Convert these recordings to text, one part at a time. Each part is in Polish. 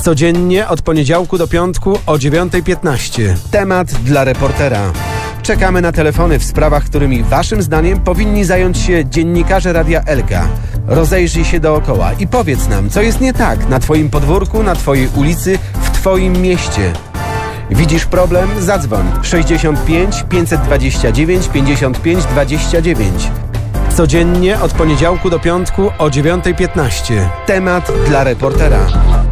Codziennie od poniedziałku do piątku o 9:15. Temat dla reportera. Czekamy na telefony w sprawach, którymi waszym zdaniem powinni zająć się dziennikarze Radia Elka. Rozejrzyj się dookoła i powiedz nam, co jest nie tak na twoim podwórku, na twojej ulicy, w twoim mieście. Widzisz problem? Zadzwoń 65 529 55 29. Codziennie od poniedziałku do piątku o 9:15. Temat dla reportera.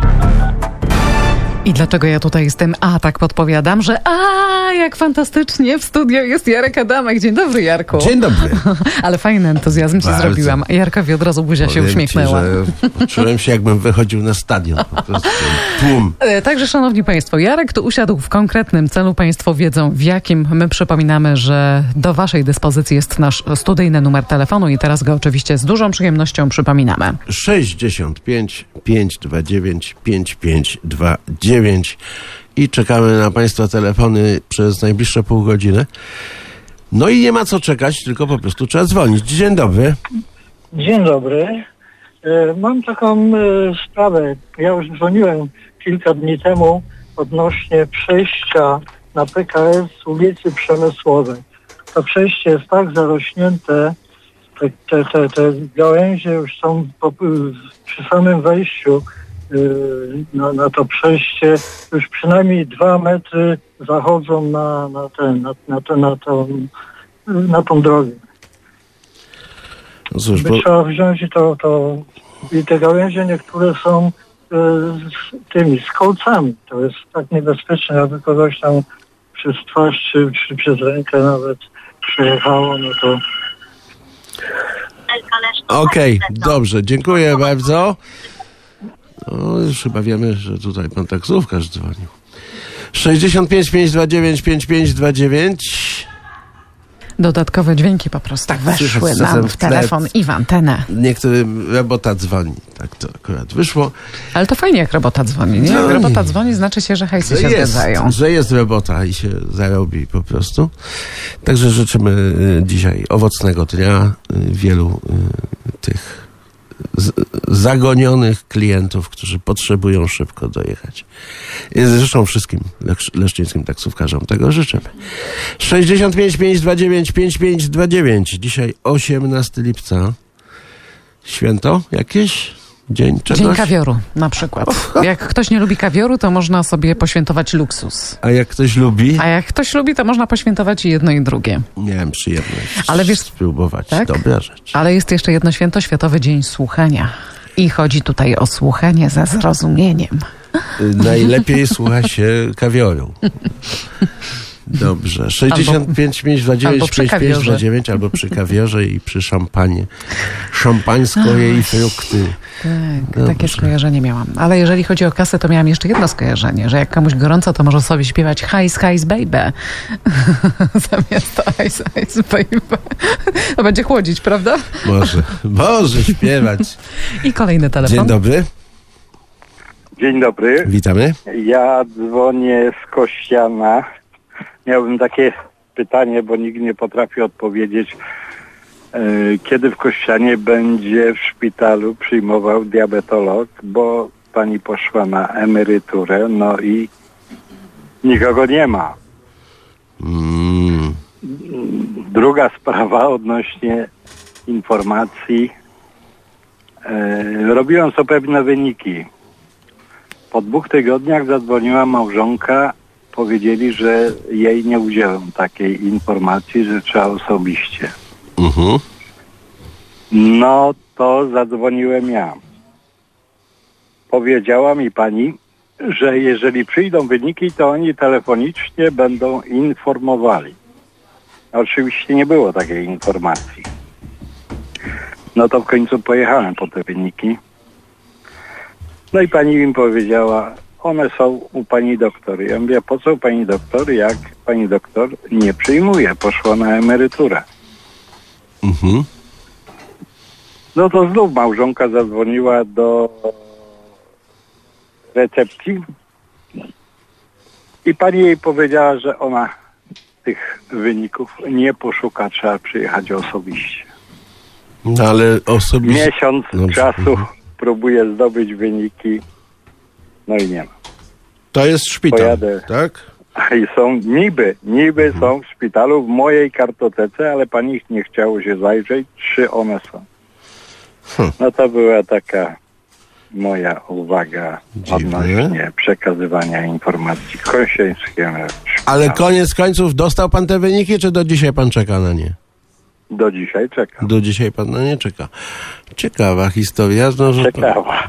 I dlaczego ja tutaj jestem? Tak podpowiadam, że jak fantastycznie w studio jest Jarek Adamek. Dzień dobry, Jarku. Dzień dobry. Ale fajny entuzjazm ci zrobiłam. Jarkowi od razu buzia się uśmiechnęła. Czułem się, jakbym wychodził na stadion. Po prostu tłum. Także, szanowni państwo, Jarek tu usiadł w konkretnym celu. Państwo wiedzą, w jakim. My przypominamy, że do waszej dyspozycji jest nasz studyjny numer telefonu i teraz go oczywiście z dużą przyjemnością przypominamy. 65 529 5529 i czekamy na państwa telefony przez najbliższe pół godziny. No i nie ma co czekać, tylko po prostu trzeba dzwonić. Dzień dobry. Dzień dobry. Mam taką sprawę. Ja już dzwoniłem kilka dni temu odnośnie przejścia na PKS ulicy Przemysłowej. To przejście jest tak zarośnięte, te gałęzie już są przy samym wejściu na to przejście, już przynajmniej 2 metry zachodzą na tą drogę. Cóż, Trzeba wziąć i te gałęzie niektóre są z kolcami. To jest tak niebezpieczne, aby kogoś tam przez twarz czy przez rękę nawet przejechało, no to... Okej, dobrze, dziękuję bardzo. No, już chyba wiemy, że tutaj pan taksówkarz dzwonił. 65 529 5529. Dodatkowe dźwięki po prostu weszły nam w telefon i w antenę. Niektórym robota dzwoni. Tak to akurat wyszło. Ale to fajnie, jak robota dzwoni, nie? Jak robota dzwoni, znaczy się, że hajsy się zgadzają. Że jest robota i się zarobi po prostu. Także życzymy dzisiaj owocnego dnia, wielu tych zagonionych klientów, którzy potrzebują szybko dojechać. Zresztą wszystkim leszczyńskim taksówkarzom tego życzymy. 65 529 5529. Dzisiaj 18 lipca. Święto jakieś? Dzień czegoś? Dzień kawioru na przykład. Jak ktoś nie lubi kawioru, to można sobie poświętować luksus. A jak ktoś lubi? A jak ktoś lubi, to można poświętować i jedno i drugie. Miałem przyjemność spróbować. Tak? Dobra rzecz. Ale jest jeszcze jedno święto, Światowy Dzień Słuchania. I chodzi tutaj o słuchanie ze zrozumieniem. Najlepiej słucha się kawioru. Dobrze. 65 529 5529 albo przy kawiorze i przy szampanie. Szampańsko i frukty. Tak, takie skojarzenie miałam. Ale jeżeli chodzi o kasę, to miałam jeszcze jedno skojarzenie, że jak komuś gorąco, to może sobie śpiewać Ice, Ice, baby. Zamiast Ice, Ice, baby. To będzie chłodzić, prawda? Może śpiewać. I kolejny telefon. Dzień dobry. Dzień dobry. Witamy. Ja dzwonię z Kościana. Miałbym takie pytanie, bo nikt nie potrafi odpowiedzieć. Kiedy w Kościanie będzie w szpitalu przyjmował diabetolog, bo pani poszła na emeryturę, no i nikogo nie ma. Druga sprawa odnośnie informacji. Robiłem sobie pewne wyniki. Po 2 tygodniach zadzwoniła małżonka. Powiedzieli, że jej nie udzielam takiej informacji, że trzeba osobiście. No to zadzwoniłem ja. Powiedziała mi pani, że jeżeli przyjdą wyniki, to oni telefonicznie będą informowali. Oczywiście nie było takiej informacji. No to w końcu pojechałem po te wyniki. No i pani mi powiedziała, one są u pani doktor. Ja mówię, po co pani doktor, jak pani doktor nie przyjmuje, poszła na emeryturę. No to znów małżonka zadzwoniła do recepcji i pani jej powiedziała, że ona tych wyników nie poszuka, trzeba przyjechać osobiście. No ale osobiście... Miesiąc czasu próbuję zdobyć wyniki. No i nie ma. To jest szpital, Pojadę. tak? I są niby są w szpitalu w mojej kartotece, ale pani ich nie chciało się zajrzeć, czy one są. No to była taka moja uwaga odnośnie przekazywania informacji Kościeńskiemu. Ale koniec końców dostał pan te wyniki, czy do dzisiaj pan czeka na nie? Do dzisiaj czekam. Do dzisiaj pan na nie czeka. Ciekawa historia. No, że Ciekawa.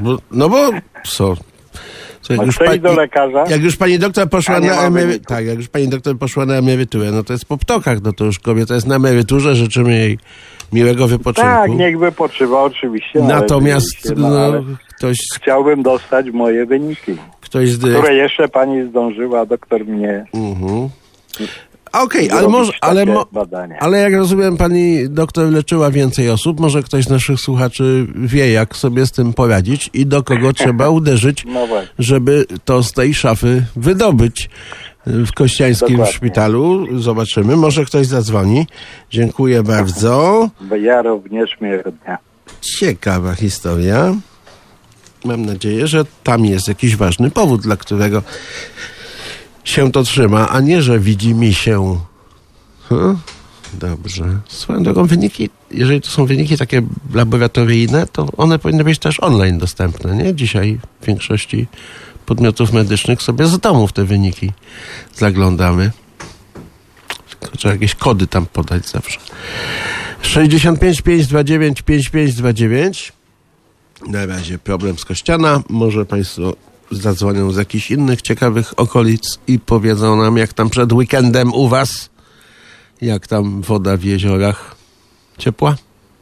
Do lekarza. Jak już pani doktor poszła na wyniku. tak, jak już pani doktor poszła na emeryturę, no to jest po ptokach, no to już kobieta jest na emeryturze, życzymy jej miłego wypoczynku. Tak, niech wypoczywa oczywiście. Natomiast ktoś... Chciałbym dostać moje wyniki, które jeszcze pani zdążyła, doktor mnie... Okej, ale jak rozumiem, pani doktor leczyła więcej osób. Może ktoś z naszych słuchaczy wie, jak sobie z tym poradzić i do kogo trzeba uderzyć, żeby to z tej szafy wydobyć w kościańskim szpitalu. Zobaczymy. Może ktoś zadzwoni. Dziękuję bardzo. Ja również miłego dnia. Ciekawa historia. Mam nadzieję, że tam jest jakiś ważny powód, dla którego się to trzyma, a nie, że widzi mi się. Dobrze. Swoją drogą wyniki, jeżeli to są wyniki takie laboratoryjne, to one powinny być też online dostępne, nie? Dzisiaj w większości podmiotów medycznych sobie z domów te wyniki zaglądamy. Tylko trzeba jakieś kody tam podać zawsze. 65 529 5529. Na razie problem z Kościana. Może państwo zadzwonią z jakichś innych ciekawych okolic i powiedzą nam, jak tam przed weekendem u was, jak tam woda w jeziorach. Ciepła?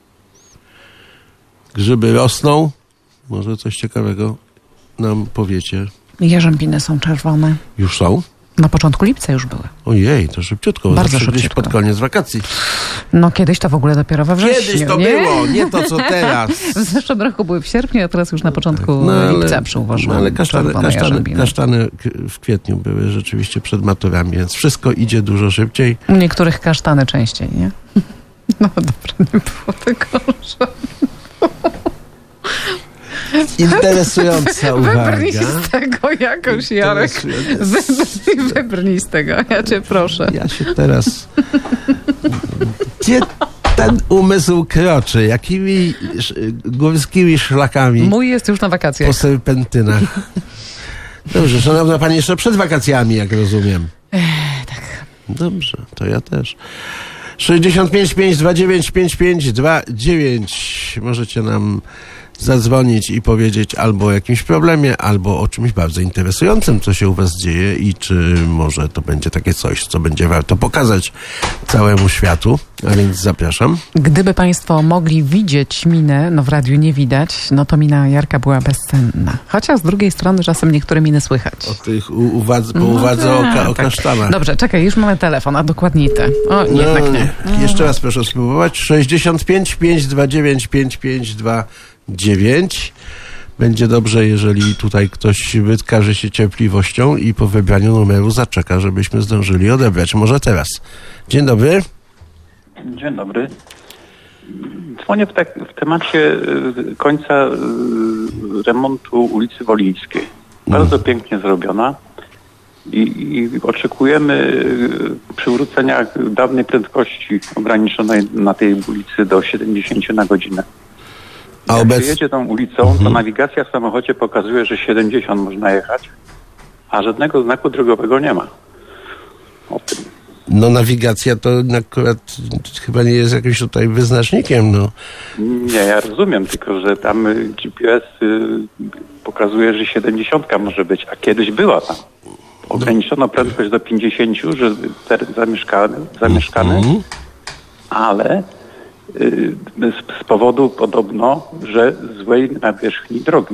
Grzyby rosną? Może coś ciekawego nam powiecie. Jarzębiny są czerwone. Już są? Na początku lipca już były. Ojej, to szybciutko. Bardzo szybciutko. szybciutko. Pod koniec wakacji. No kiedyś to w ogóle dopiero we wrześniu. Kiedyś to było, nie to co teraz. W zeszłym roku były w sierpniu, a teraz już na początku lipca przyuważyłem. Ale kasztany w kwietniu były rzeczywiście przed maturami, więc wszystko idzie dużo szybciej. U niektórych kasztany częściej, nie? No dobra, nie było tego, że... Interesująca uwaga. Wybrnij z tego jakoś, Jarek. Wybrnij z tego, ja cię proszę. Ja się teraz... Gdzie ten umysł kroczy? Jakimi górskimi szlakami? Mój jest już na wakacjach. Po serpentynach. Dobrze, szanowna pani, jeszcze przed wakacjami, jak rozumiem. Tak. Dobrze, to ja też. 65 529 5529. Możecie nam zadzwonić i powiedzieć albo o jakimś problemie, albo o czymś bardzo interesującym, co się u was dzieje i czy może to będzie takie coś, co będzie warto pokazać całemu światu. A więc zapraszam. Gdyby państwo mogli widzieć minę, no w radiu nie widać, no to mina Jarka była bezcenna. Chociaż z drugiej strony czasem niektóre miny słychać. O tych uwadze o kasztanach. Dobrze, czekaj, już mamy telefon, a dokładniej te. O, jednak nie. Jeszcze raz proszę spróbować. 65 529 5529. Będzie dobrze, jeżeli tutaj ktoś wykaże się cierpliwością i po wybraniu numeru zaczeka, żebyśmy zdążyli odebrać. Może teraz. Dzień dobry. Dzień dobry. Dzwonię w temacie końca remontu ulicy Wolińskiej. Bardzo pięknie zrobiona i oczekujemy przywrócenia dawnej prędkości ograniczonej na tej ulicy do 70 na godzinę. Jak się jedzie tą ulicą, to nawigacja w samochodzie pokazuje, że 70 można jechać, a żadnego znaku drogowego nie ma. O tym. No nawigacja to akurat chyba nie jest jakimś tutaj wyznacznikiem, no. Nie, ja rozumiem, tylko że tam GPS pokazuje, że 70 może być, a kiedyś była tam. Ograniczono prędkość do 50, że teren zamieszkany, ale z powodu podobno, że złej nawierzchni drogi.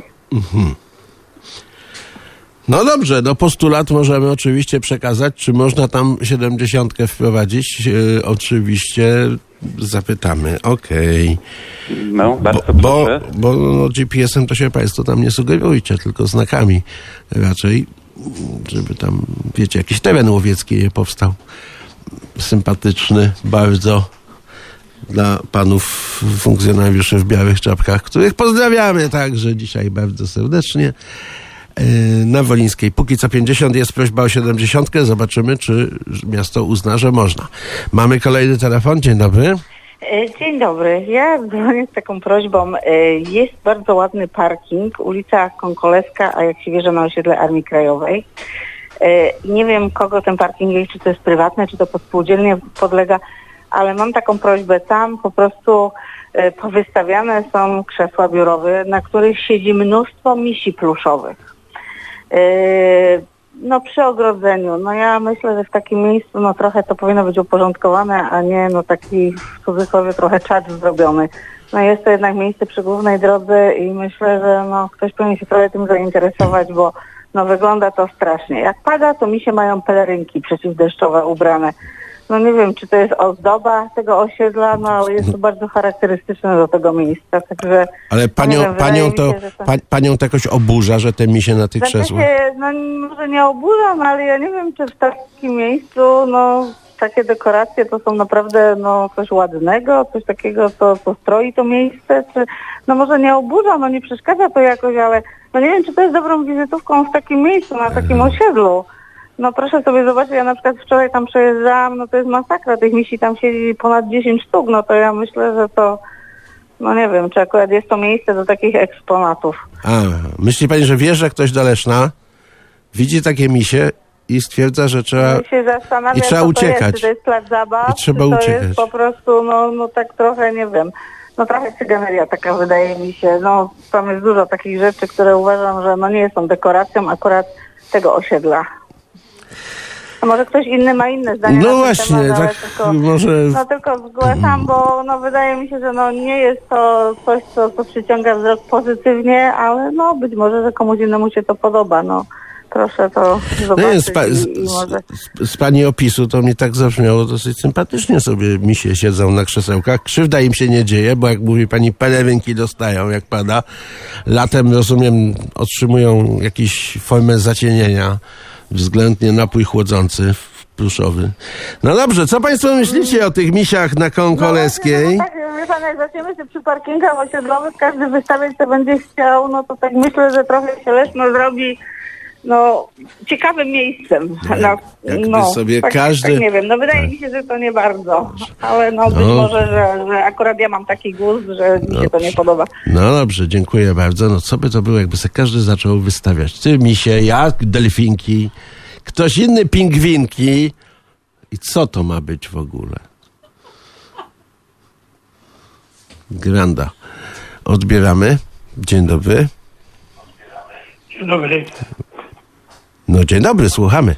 No dobrze, no postulat możemy oczywiście przekazać, czy można tam 70 wprowadzić. Oczywiście zapytamy, okej. No, bardzo proszę. Bo no, GPS-em to się państwo tam nie sugerujcie, tylko znakami raczej, żeby tam, wiecie, jakiś teren łowiecki nie powstał. Sympatyczny, bardzo dla panów funkcjonariuszy w białych czapkach, których pozdrawiamy także dzisiaj bardzo serdecznie. na Wolińskiej. Póki co 50, jest prośba o 70. Zobaczymy, czy miasto uzna, że można. Mamy kolejny telefon. Dzień dobry. Dzień dobry. Ja dzwonię z taką prośbą. Jest bardzo ładny parking, ulica Konkoleska, a jak się wierzy na osiedle Armii Krajowej. Nie wiem, kogo ten parking jest, czy to jest prywatne, czy to pod spółdzielnię podlega, ale mam taką prośbę. Tam po prostu powystawiane są krzesła biurowe, na których siedzi mnóstwo misi pluszowych. No przy ogrodzeniu, no ja myślę, że w takim miejscu no trochę to powinno być uporządkowane, a nie no taki w cudzysłowie trochę czacz zrobiony. No jest to jednak miejsce przy głównej drodze i myślę, że no ktoś powinien się trochę tym zainteresować, bo no wygląda to strasznie. Jak pada, to misie mają pelerynki przeciwdeszczowe ubrane. No nie wiem, czy to jest ozdoba tego osiedla, no ale jest to bardzo charakterystyczne do tego miejsca, także... Ale panią to jakoś oburza, że te misie na tych krzesłach? No może nie oburza, no ale ja nie wiem, czy w takim miejscu, no takie dekoracje to są naprawdę no coś ładnego, coś takiego, co stroi to miejsce, czy no może nie oburza, no nie przeszkadza to jakoś, ale no nie wiem, czy to jest dobrą wizytówką w takim miejscu, na takim osiedlu. No proszę sobie zobaczyć, ja na przykład wczoraj tam przejeżdżałam, no to jest masakra, tych misi tam siedzi ponad 10 sztuk, no to ja myślę, że to, no nie wiem, czy akurat jest to miejsce do takich eksponatów. Myśli pani, że wjeżdża ktoś do Leszna, widzi takie misie i stwierdza, że trzeba, się zastanawia, i trzeba uciekać. To jest, czy to jest plac zabaw, I trzeba czy to uciekać. jest po prostu, no tak trochę, nie wiem, no trochę cyganeria taka wydaje mi się, no tam jest dużo takich rzeczy, które uważam, że no nie są dekoracją akurat tego osiedla. A może ktoś inny ma inne zdanie No na ten właśnie, temat, ale tak tylko, może... No tylko zgłaszam, bo no wydaje mi się, że no nie jest to coś, co przyciąga wzrok pozytywnie, ale no być może, że komuś innemu się to podoba, no. Proszę to zobaczyć może... z pani opisu to mi tak zabrzmiało dosyć sympatycznie, sobie misie siedzą na krzesełkach. Krzywda im się nie dzieje, bo jak mówi pani, pelerynki dostają, jak pada. Latem, rozumiem, otrzymują jakąś formę zacienienia, względnie napój chłodzący pluszowy. No dobrze, co państwo myślicie o tych misiach na Konkoleskiej? No tak, wie pan, jak zaczniemy się przy parkingach osiedlowych każdy wystawiać, co będzie chciał, no to tak myślę, że trochę się Leszno zrobi no ciekawym miejscem. Jakby sobie każdy... Tak, nie wiem, no wydaje mi się, że to nie bardzo, ale no być może, że akurat ja mam taki gust, że mi się to nie podoba. No dobrze, dziękuję bardzo. No co by to było, jakby sobie każdy zaczął wystawiać? Ty misie, ja delfinki, ktoś inny pingwinki. I co to ma być w ogóle? Granda. Odbieramy. Dzień dobry. Dzień dobry. No dzień dobry, słuchamy.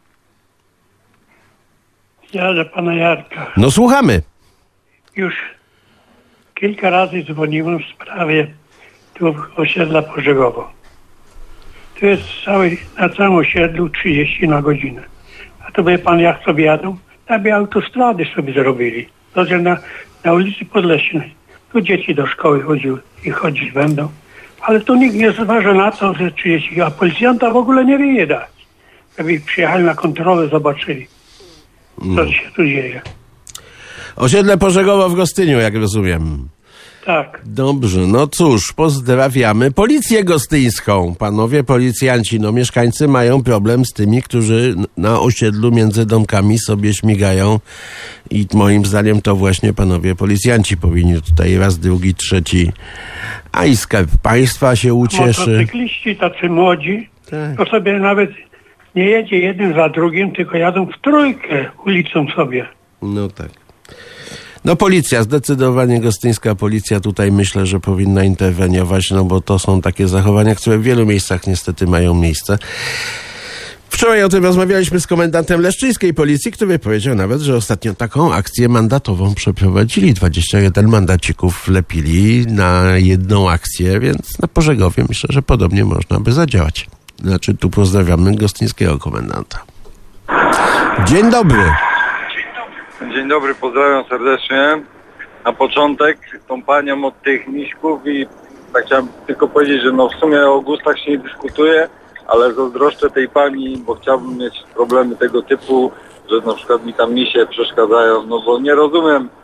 Ja do pana Jarka. No słuchamy. Już kilka razy dzwoniłem w sprawie tu osiedla Pożegowo. Tu jest na całym osiedlu 30 na godzinę. A to wie pan, jak sobie jadą? Tam autostrady sobie zrobili. To na ulicy Podleśnej. Tu dzieci do szkoły chodziły i chodzić będą. Ale tu nikt nie zważa na to, że 30, a policjanta w ogóle nie wie dać. Żeby przyjechali na kontrolę, zobaczyli, co się tu dzieje. Osiedle Pożegowo w Gostyniu, jak rozumiem. Tak. Dobrze, no cóż, pozdrawiamy Policję Gostyńską. Panowie policjanci, no mieszkańcy mają problem z tymi, którzy na osiedlu między domkami sobie śmigają i moim zdaniem to właśnie panowie policjanci powinni tutaj raz, drugi, trzeci, a i Skarb Państwa się ucieszy. Motocykliści tacy młodzi, Tak. to sobie nawet nie jedzie jeden za drugim, tylko jadą w trójkę ulicą sobie. No tak. No policja, zdecydowanie gostyńska policja tutaj myślę, że powinna interweniować, no bo to są takie zachowania, które w wielu miejscach niestety mają miejsce. Wczoraj o tym rozmawialiśmy z komendantem leszczyńskiej policji, który powiedział nawet, że ostatnio taką akcję mandatową przeprowadzili. 21 mandacików wlepili na jedną akcję, więc na Pożegowie myślę, że podobnie można by zadziałać. Znaczy tu pozdrawiamy gostyńskiego komendanta. Dzień dobry. Dzień dobry, pozdrawiam serdecznie. Na początek tą panią od tych miśków i tak chciałem tylko powiedzieć, że no w sumie o gustach się nie dyskutuje, ale zazdroszczę tej pani, bo chciałbym mieć problemy tego typu, że na przykład mi tam misie przeszkadzają, no bo nie rozumiem,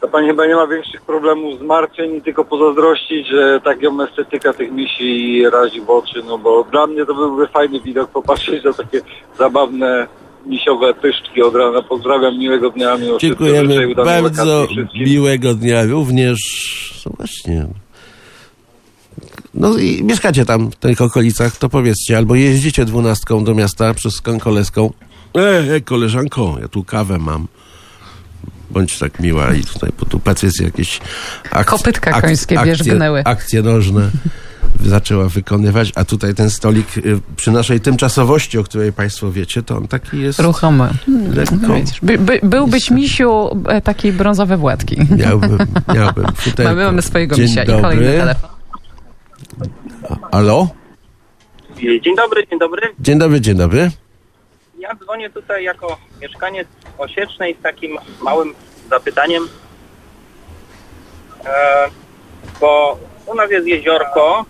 to pani chyba nie ma większych problemów, zmartwień, tylko pozazdrościć, że tak ją estetyka tych misi razi w oczy, no bo dla mnie to byłby fajny widok, popatrzeć na takie zabawne misiowe pyszczki od rana. Pozdrawiam, miłego dnia, miło wszystko. Dziękujemy bardzo, miłego dnia również. No właśnie. No i mieszkacie tam w tych okolicach, to powiedzcie, albo jeździcie 12 do miasta przez Konkoleską. Koleżanko, ja tu kawę mam. Bądź tak miła i tutaj, bo tu Patrycja jakieś kopytka końskie wierzgnęły. Akcje nożne zaczęła wykonywać, a tutaj ten stolik przy naszej tymczasowości, o której państwo wiecie, to on taki jest ruchomy. Lekko. Byłbyś, misiu, takiej brązowe władki. Miałbym. Mamy swojego misia. I kolejny telefon. Halo? Dzień dobry, dzień dobry. Dzień dobry, dzień dobry. Ja dzwonię tutaj jako mieszkaniec Osiecznej z takim małym zapytaniem, bo u nas jest jeziorko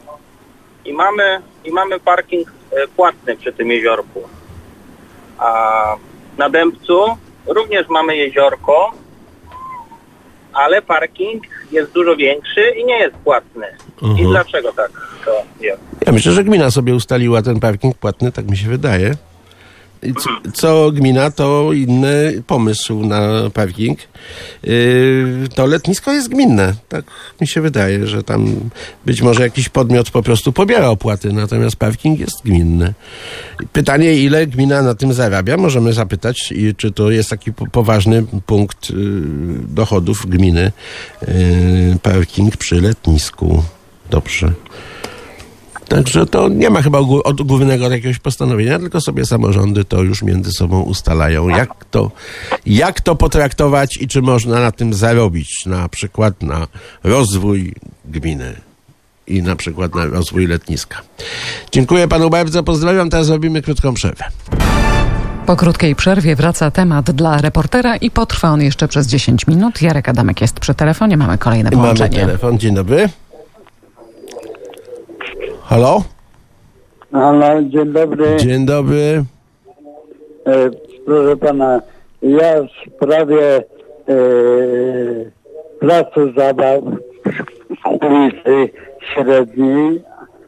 i mamy parking płatny przy tym jeziorku. A na Dębcu również mamy jeziorko, ale parking jest dużo większy i nie jest płatny. I dlaczego tak to jest? Ja myślę, że gmina sobie ustaliła ten parking płatny, tak mi się wydaje. I co gmina, to inny pomysł na parking. To letnisko jest gminne. Tak mi się wydaje, że tam być może jakiś podmiot po prostu pobiera opłaty, natomiast parking jest gminny. Pytanie, ile gmina na tym zarabia? Możemy zapytać, czy to jest taki poważny punkt dochodów gminy. Parking przy letnisku. Dobrze. Także to nie ma chyba ogólnego jakiegoś postanowienia, tylko sobie samorządy to już między sobą ustalają, jak to potraktować i czy można na tym zarobić, na przykład na rozwój gminy i na przykład na rozwój letniska. Dziękuję panu bardzo, pozdrawiam, teraz robimy krótką przerwę. Po krótkiej przerwie wraca temat dla reportera i potrwa on jeszcze przez 10 minut. Jarek Adamek jest przy telefonie, mamy kolejne połączenie. Mamy telefon, dzień dobry. Halo? Halo, dzień dobry. Dzień dobry. Proszę pana, ja w sprawie placu zabaw w ulicy Średniej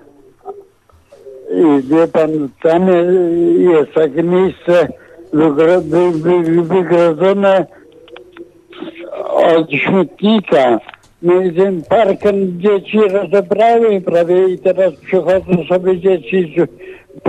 i wie pan, tam jest takie miejsce wygrodzone od śmietnika. No i ten parkiem dzieci rozebrały prawie i teraz przychodzą sobie dzieci z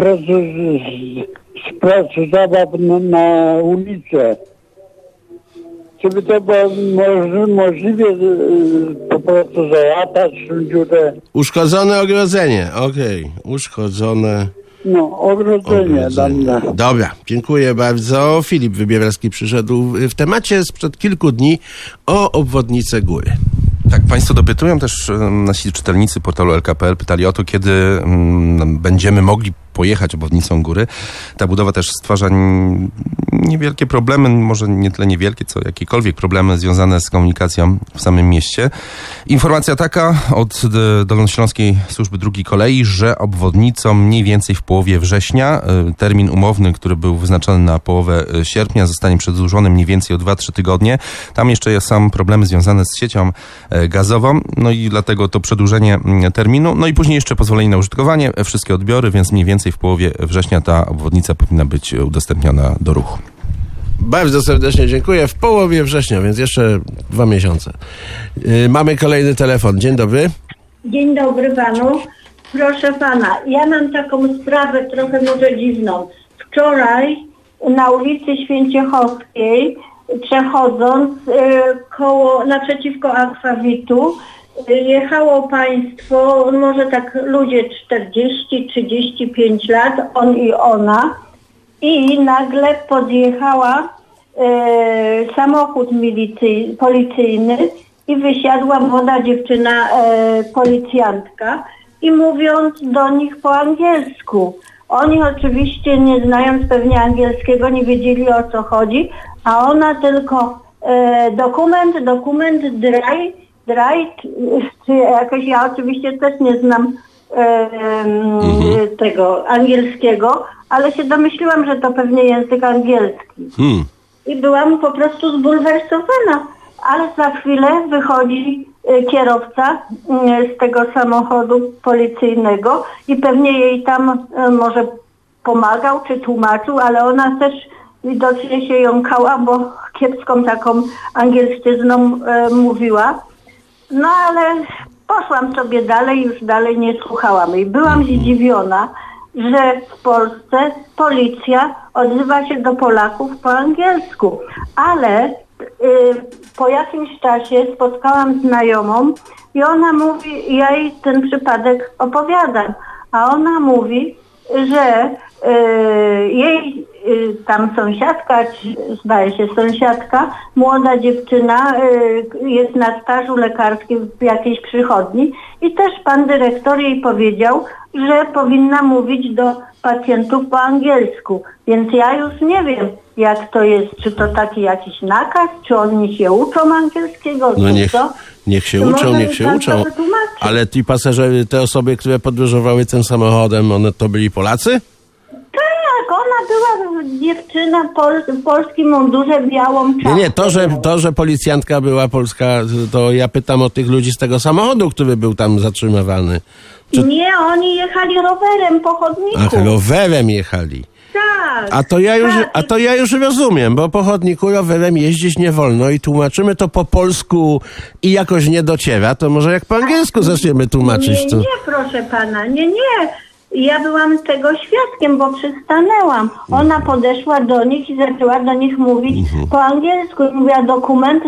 placu zabaw na ulicę. Czy by to było możliwe po prostu załatać dziurę? Uszkodzone ogrodzenie, okej. Uszkodzone... No, ogrodzenie. Dobra, dziękuję bardzo. Filip Wybieralski przyszedł w temacie sprzed kilku dni o obwodnicę góry. Tak, państwo dopytują też nasi czytelnicy portalu LKPL, pytali o to, kiedy będziemy mogli pojechać obwodnicą góry. Ta budowa też stwarza niewielkie problemy, może nie tyle niewielkie, co jakiekolwiek problemy związane z komunikacją w samym mieście. Informacja taka od Dolnośląskiej Służby Dróg i Kolei, że obwodnicą mniej więcej w połowie września, termin umowny, który był wyznaczony na połowę sierpnia, zostanie przedłużony mniej więcej o 2-3 tygodnie. Tam jeszcze są problemy związane z siecią gazową, no i dlatego to przedłużenie terminu, no i później jeszcze pozwolenie na użytkowanie, wszystkie odbiory, więc mniej więcej w połowie września ta obwodnica powinna być udostępniona do ruchu. Bardzo serdecznie dziękuję. W połowie września, więc jeszcze 2 miesiące. Mamy kolejny telefon. Dzień dobry. Dzień dobry panu. Proszę pana, ja mam taką sprawę trochę może dziwną. Wczoraj na ulicy Święciechowskiej, przechodząc naprzeciwko akwawitu, jechało państwo, może tak ludzie 40-35 lat, on i ona, i nagle podjechała samochód policyjny i wysiadła młoda dziewczyna, policjantka, i mówiąc do nich po angielsku. Oni oczywiście, nie znając pewnie angielskiego, nie wiedzieli, o co chodzi, a ona tylko dokument, dry, czy jakoś, ja oczywiście też nie znam tego angielskiego, ale się domyśliłam, że to pewnie język angielski. I byłam po prostu zbulwersowana. ale za chwilę wychodzi kierowca z tego samochodu policyjnego i pewnie jej tam może pomagał czy tłumaczył, ale ona też widocznie się jąkała, bo kiepską taką angielszczyzną mówiła. No ale poszłam sobie dalej, już dalej nie słuchałam i byłam zdziwiona, że w Polsce policja odzywa się do Polaków po angielsku, ale po jakimś czasie spotkałam znajomą i ona mówi, ja jej ten przypadek opowiadam, a ona mówi, że jej tam sąsiadka, zdaje się sąsiadka, młoda dziewczyna jest na stażu lekarskim w jakiejś przychodni i też pan dyrektor jej powiedział, że powinna mówić do pacjentów po angielsku. Więc ja już nie wiem, jak to jest, czy to taki jakiś nakaz, czy oni się uczą angielskiego, No czy co? niech się uczą, ale ci pasażerowie, te osoby, które podróżowały tym samochodem, one to byli Polacy? Tak, ona była dziewczyna w polskim mundurze, białą czapką. Nie, to, że policjantka była polska, to ja pytam o tych ludzi z tego samochodu, który był tam zatrzymywany. Nie, oni jechali rowerem po chodniku. Ach, rowerem jechali. Tak. A to ja już rozumiem, bo po chodniku rowerem jeździć nie wolno i tłumaczymy to po polsku i jakoś nie dociera, to może jak po angielsku zaczniemy tłumaczyć. Nie, proszę pana, nie. Ja byłam tego świadkiem, bo przystanęłam. Ona podeszła do nich i zaczęła do nich mówić po angielsku. Mówiła dokument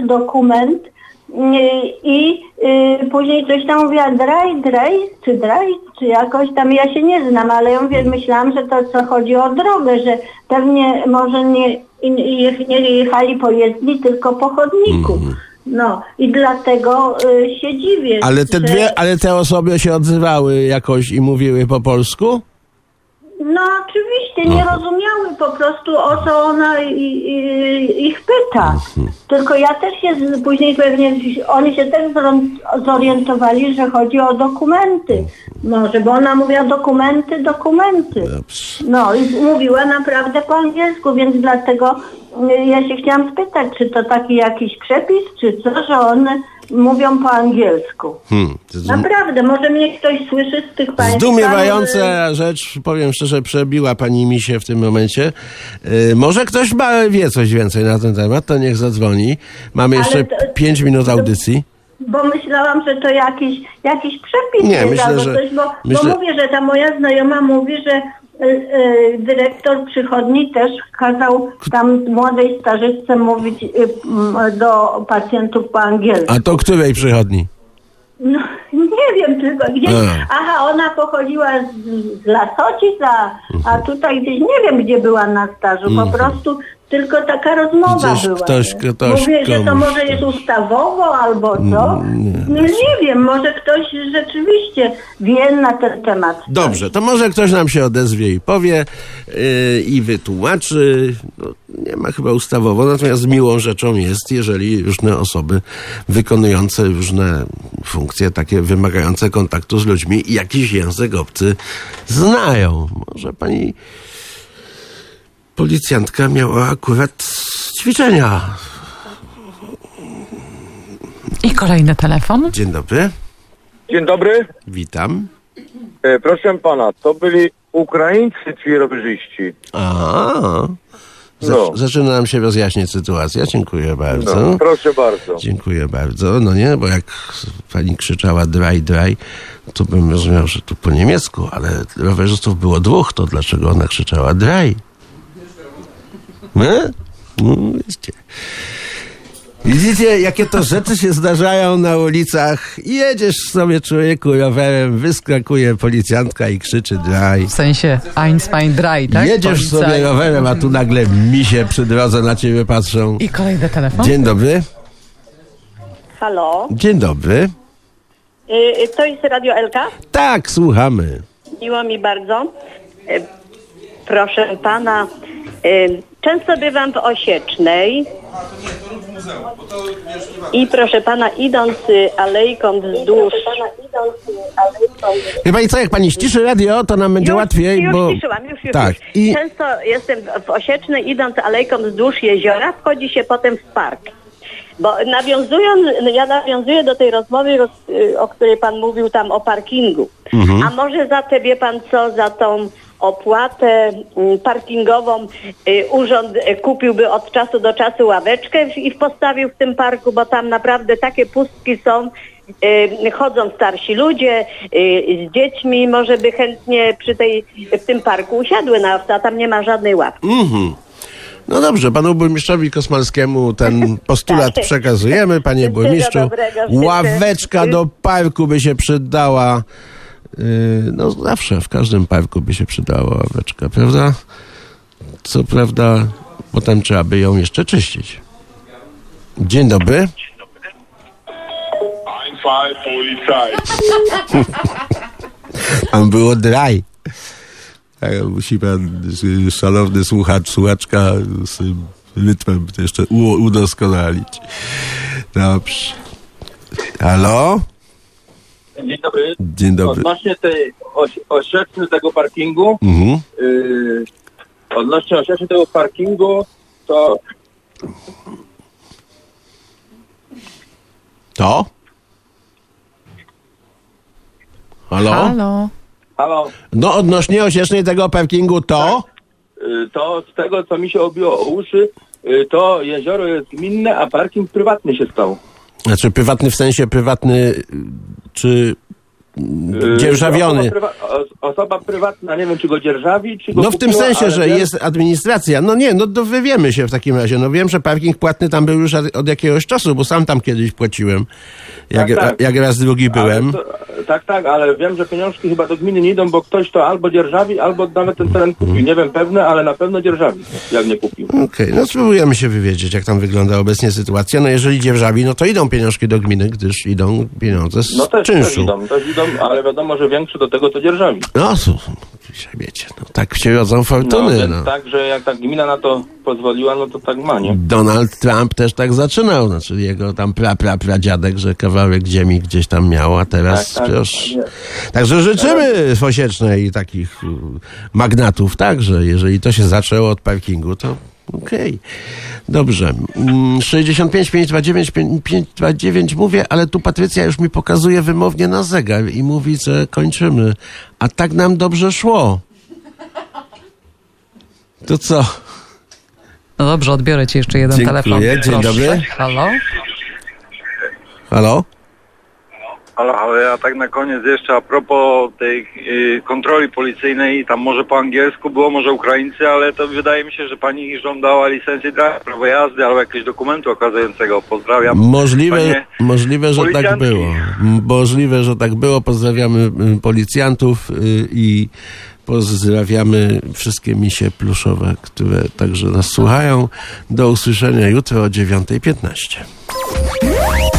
i później coś tam mówiła czy jakoś tam, ja się nie znam, ale ja myślałam, że to co chodzi o drogę, że pewnie może nie jechali po jezdni, tylko po chodniku. No i dlatego się dziwię. Ale te osoby się odzywały jakoś i mówiły po polsku? No oczywiście, nie rozumiały po prostu, o co ona ich pyta. Tylko ja też się później pewnie, oni się też zorientowali, że chodzi o dokumenty. Może, bo ona mówiła dokumenty. No i mówiła naprawdę po angielsku, więc dlatego ja się chciałam spytać, czy to taki jakiś przepis, czy co, że one mówią po angielsku. Naprawdę, może mnie ktoś słyszy z tych państwa. Zdumiewająca rzecz, powiem szczerze, przebiła pani mi się w tym momencie. Może ktoś wie coś więcej na ten temat, to niech zadzwoni. Mamy jeszcze 5 minut audycji. Bo myślałam, że to jakiś przepis nie, jest myślę, albo że, coś, bo mówię, że ta moja znajoma mówi, że dyrektor przychodni też kazał tam młodej stażystce mówić do pacjentów po angielsku. A to której przychodni? No, nie wiem tylko gdzie. Aha, ona pochodziła z Lasoci, a tutaj gdzieś nie wiem, gdzie była na stażu. Po prostu tylko taka rozmowa gdzieś była. Ktoś mówię, że to może jest ustawowo albo co? Nie wiem, może ktoś rzeczywiście wie na ten temat. Dobrze, to może ktoś nam się odezwie i powie i wytłumaczy. No, nie ma chyba ustawowo, natomiast miłą rzeczą jest, jeżeli różne osoby wykonujące różne funkcje, takie wymagające kontaktu z ludźmi, jakiś język obcy znają. Może pani policjantka miała akurat ćwiczenia. I kolejny telefon. Dzień dobry. Dzień dobry. Witam. Proszę pana, to byli Ukraińcy ci rowerzyści. Aha. Zaczyna nam się rozjaśnić sytuacja. Dziękuję bardzo. No, proszę bardzo. Dziękuję bardzo. No nie, bo jak pani krzyczała dry, to bym rozumiał, że tu po niemiecku, ale rowerzystów było 2, to dlaczego ona krzyczała dry? No, widzicie, jakie to rzeczy się zdarzają na ulicach. Jedziesz sobie, człowieku, rowerem, wyskakuje policjantka i krzyczy dry. W sensie Einstein dry, tak? Jedziesz sobie rowerem, a tu nagle misie przy drodze na ciebie patrzą. I kolejny telefon. Dzień dobry. Halo? Dzień dobry. To jest Radio Elka? Tak, słuchamy. Miło mi bardzo. Proszę pana, często bywam w Osiecznej i proszę pana, idąc alejką wzdłuż... Wie pani co, jak pani ściszy radio, to nam będzie łatwiej, bo... Już ciszyłam. Tak. Często jestem w Osiecznej, idąc alejką wzdłuż jeziora, wchodzi się potem w park. Bo ja nawiązuję do tej rozmowy, o której pan mówił tam o parkingu. A może za te, wie pan co, za tą opłatę parkingową urząd kupiłby od czasu do czasu ławeczkę i postawił w tym parku, bo tam naprawdę takie pustki są. Chodzą starsi ludzie z dziećmi, może by chętnie w tym parku usiadły na ławce, a tam nie ma żadnej ławki. No dobrze, panu burmistrzowi Kosmalskiemu ten postulat przekazujemy, panie burmistrzu. Ławeczka do parku by się przydała. No zawsze, w każdym parku by się przydała ławeczka, prawda? Co prawda, potem trzeba by ją jeszcze czyścić. Dzień dobry. Tam było dry. Musi pan, szanowny słuchaczka, z rytmem jeszcze udoskonalić. Dobrze. Halo? Dzień dobry. Dzień dobry. Odnośnie tej oświadczeń tego parkingu, odnośnie oświadczeń tego parkingu, to... To? Halo? Halo? No odnośnie oświadczeń tego parkingu to? To z tego, co mi się obiło o uszy, to jezioro jest gminne, a parking prywatny się stał. Znaczy prywatny w sensie prywatny, czy dzierżawiony? Osoba prywatna, nie wiem, czy go dzierżawi, czy go No w tym kupiła, sensie, że wiem, jest administracja. No nie, no to wywiemy się w takim razie. No wiem, że parking płatny tam był już od jakiegoś czasu, bo sam tam kiedyś płaciłem. Jak raz drugi byłem. Tak, ale wiem, że pieniążki chyba do gminy nie idą, bo ktoś to albo dzierżawi, albo nawet ten teren kupił. Nie wiem pewne, ale na pewno dzierżawi, jak nie kupił. Okej, no spróbujemy się wywiedzieć, jak tam wygląda obecnie sytuacja. No jeżeli dzierżawi, no to idą pieniążki do gminy, gdyż idą pieniądze z czynszu. Też idą, ale wiadomo, że większy do tego to dzierżawi. No, wiecie, no tak się rodzą fortuny. No. Tak, że jak ta gmina na to pozwoliła, no to tak ma, nie? Donald Trump też tak zaczynał, znaczy jego tam pradziadek, że kawałek ziemi gdzieś tam miał, a teraz proszę. Także życzymy w Osiecznej takich magnatów, także jeżeli to się zaczęło od parkingu, to okej. Dobrze. 65 529 529 mówię, ale tu Patrycja już mi pokazuje wymownie na zegar i mówi, że kończymy. A tak nam dobrze szło. To co? No dobrze, odbiorę ci jeszcze jeden telefon. Dzień dobry. Halo? Halo? Ale ja tak na koniec jeszcze a propos tej kontroli policyjnej, tam może po angielsku było, może Ukraińcy, ale to wydaje mi się, że pani żądała licencji prawo jazdy albo jakiegoś dokumentu okazującego. Pozdrawiam. Możliwe, że tak było. Możliwe, że tak było. Pozdrawiamy policjantów i pozdrawiamy wszystkie misie pluszowe, które także nas słuchają. Do usłyszenia jutro o 9:15.